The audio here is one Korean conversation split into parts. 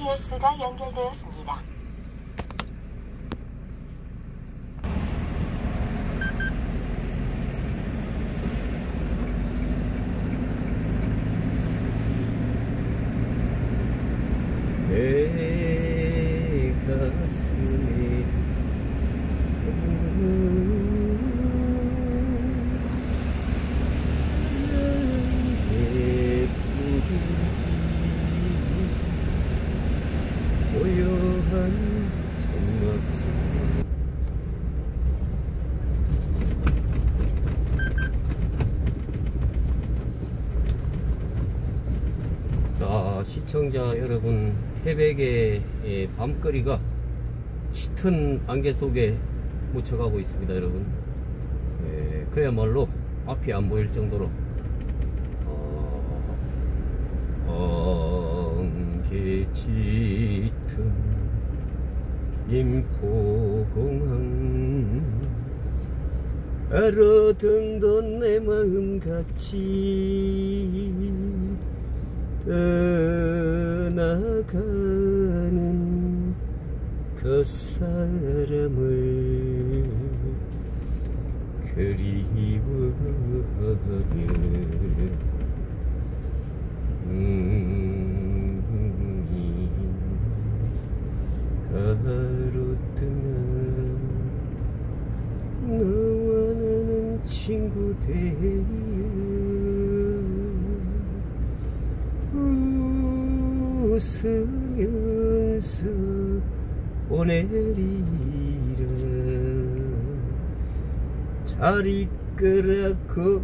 GPS가 연결되었습니다. 내 가슴에 사랑의 불이 고요한 정막상 자, 시청자 여러분, 태백의 밤거리가 짙은 안개 속에 묻혀가고 있습니다. 여러분, 그야말로 앞이 안 보일 정도로 안개 짙은 김포공항 알아듣던 내 마음같이 떠나가는 그 사람을 그리워하며 가로등은 너와 나는 친구 되어 웃으면서 보내리라. 잘 있거라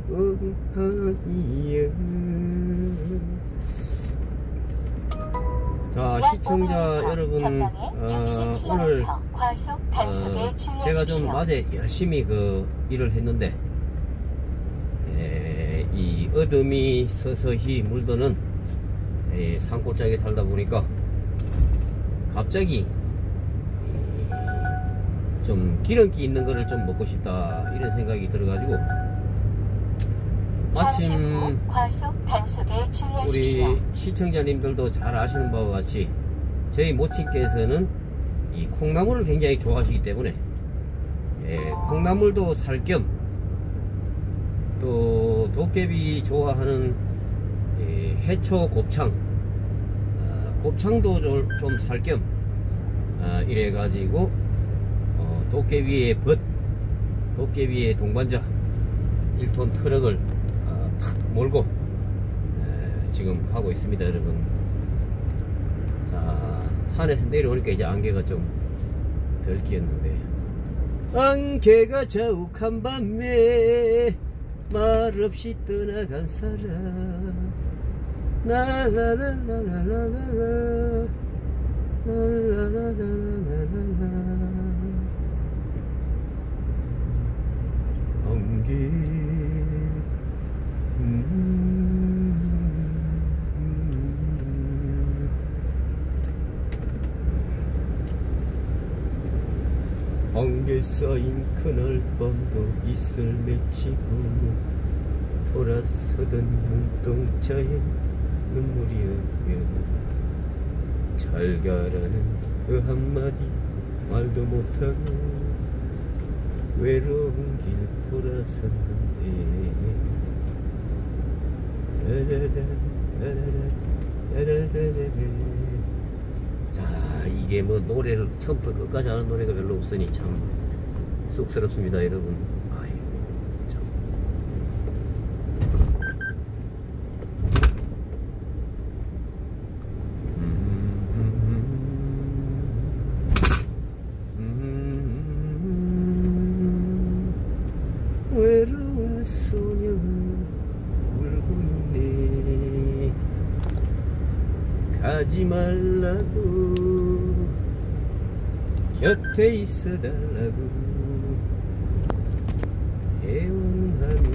공항이여. 자, 시청자 여러분, 오늘 제가 좀 낮에 열심히 일을 했는데 이 어둠이 서서히 물드는 산골짜기에 살다 보니까 갑자기 좀 기름기 있는 거를 좀 먹고 싶다 이런 생각이 들어가지고 마침 우리 시청자님들도 잘 아시는 바와 같이 저희 모친께서는 이 콩나물을 굉장히 좋아하시기 때문에 콩나물도 살 겸 또 도깨비 좋아하는 해초 곱창 곱창도 좀 살 겸 이래가지고 도깨비의 도깨비의 동반자 1톤 트럭을 탁 몰고 지금 가고 있습니다. 여러분, 자, 산에서 내려오니까 이제 안개가 좀 덜 끼었는데, 안개가 자욱한 밤에 말없이 떠나간 사람 라라라라라라라 라라라라라라라 안개 안개 쌓인 그날 밤도 이슬 맺히고 돌아서던 눈동자에 눈물이었며 잘 가라는 그 한마디 말도 못하고 외로운 길 돌아섰는데 자, 이게 뭐 노래를 처음부터 끝까지 하는 노래가 별로 없으니 참 쑥스럽습니다. 여러분, 아이고 참. 외로운 소녀 울고 있네. 가지 말라고 곁에 있어달라고 애원하며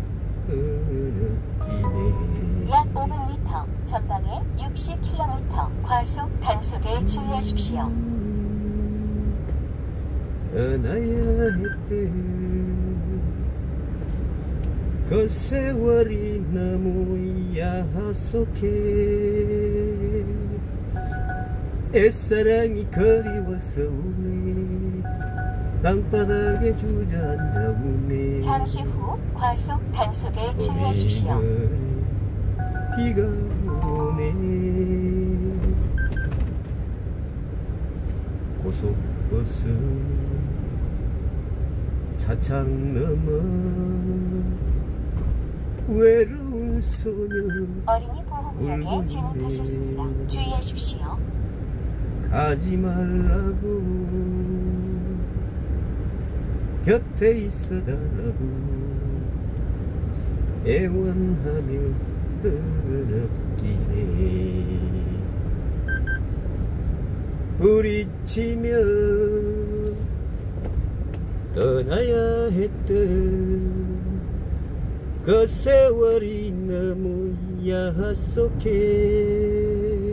흐느끼네. 약 500m 전방에 60km 과속 단속에 주의하십시오. 떠나야 했대. 그 세월이 너무 야속해. 애사랑이 그리워서 우네 땅바닥에 주저앉아 우네 잠시 후 과속 단속에 주의하십시오. 비가 오네 고속버스 차창 넘어 외로운 소녀 어린이 보호구역에 진입하셨습니다. 주의하십시오. 가지 말라고 곁에 있어달라고 애원하며 흐느끼네 부딪히며 떠나야 했던 그 세월이 너무 야속해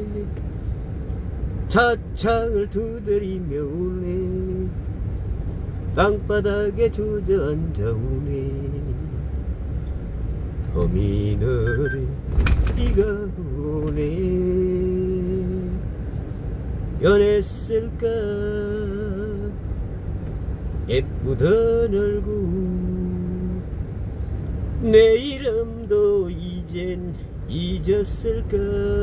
차창을 두드리며 우네 땅바닥에 주저앉아 우네 터미널에 비가 오네 연했을까 예쁘던 얼굴 내 이름도 이젠 잊었을까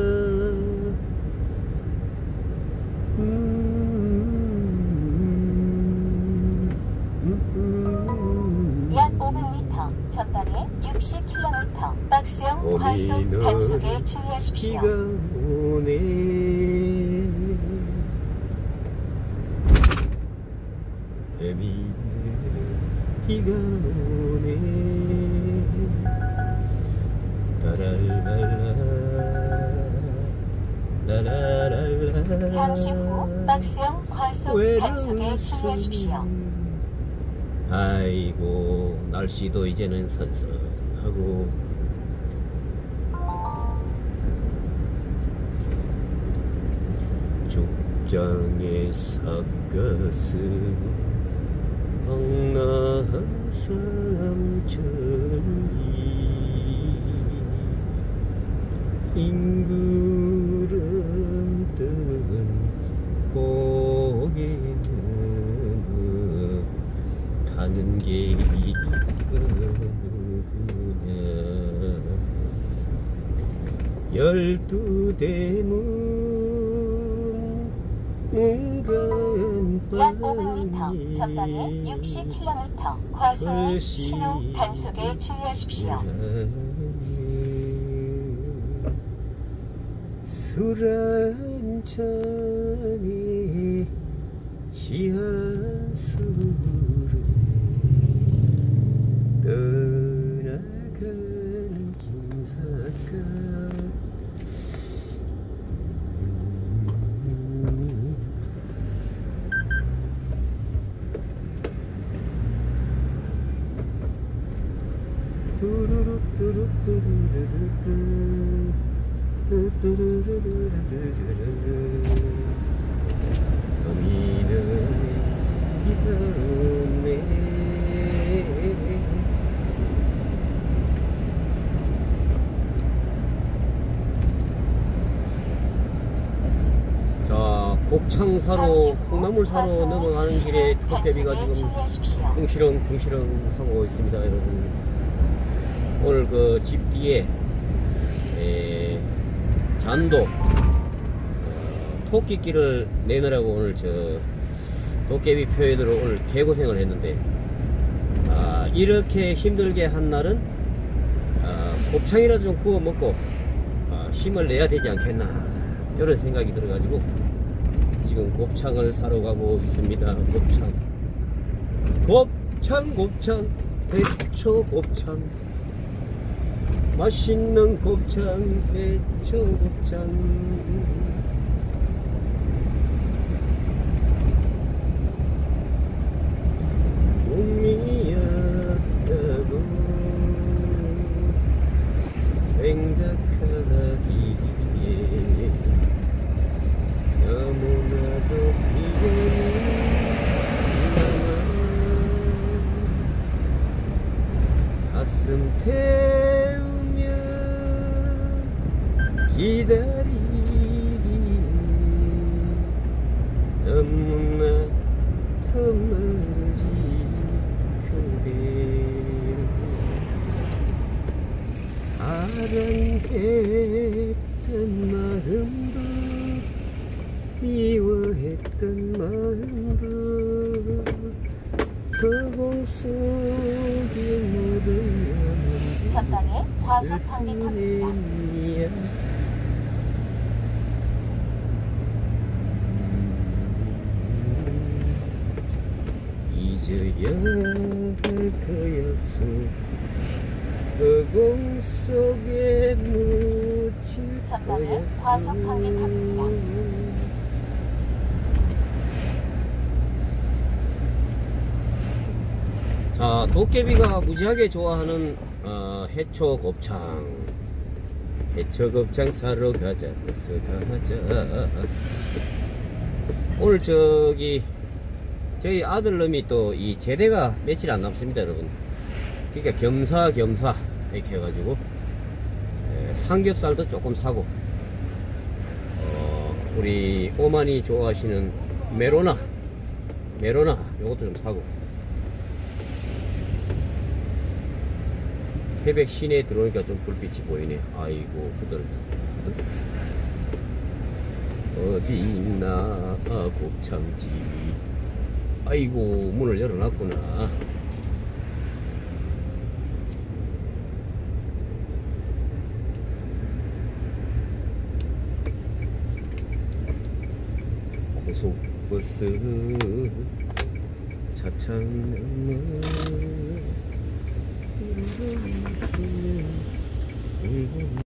약 500m 전방에 60km 박스형 과속 단속에 주의하십시오. 비가 오네 애미 비가 오네 라랄랄라 라랄랄라 잠시 후 박스형 과속 단속에 주의하십시오. 아이고 날씨도 이제는 선선하고 죽장에 삭가스 황나삼천리 잉그름 뜬 고개는 가는 게 이쁘구나 열두 대문 문간방에 약 500m 전방에 60km 과속 신호 단속에 주의하십시오. 술 한 잔에 시한수를 떠나가는 김삿갓 자, 곱창 사로 콩나물 사로 넘어가는 길에 토끼비가 지금 붕시렁 하고 있습니다, 여러분. 오늘 그 집 뒤에 잔도 토끼길을 내느라고 오늘 저 도깨비 표현으로 오늘 개고생을 했는데 이렇게 힘들게 한 날은 곱창이라도 좀 구워 먹고 힘을 내야 되지 않겠나 이런 생각이 들어가지고 지금 곱창을 사러 가고 있습니다. 곱창 배초 곱창 맛있는 곱창 배초 곱창 꿈이었다고 생각하기에 너무나도 비가 가슴 태우며 기다리기 너무나 겁먹지 그대 사랑했던 마음도 미워했던 마음도 그 공속에 묻어나는 전방에 과속 방지턱입니다. 잊어야 할 그 약속 그 공속에 묻힐 전방에 그 과속 방지턱입니다. 자, 도깨비가 무지하게 좋아하는 해초 곱창. 해초 곱창 사러 가자. 어서 가자. 오늘 저희 아들놈이 또 이 제대가 며칠 안 남습니다, 여러분. 그러니까 겸사 이렇게 해가지고 삼겹살도 조금 사고, 우리 오만이 좋아하시는 메로나 요것도 좀 사고. 태백 시내에 들어오니까 좀 불빛이 보이네. 아이고, 그들 어디 있나 곱창집. 아이고, 문을 열어놨구나. 고속버스 차창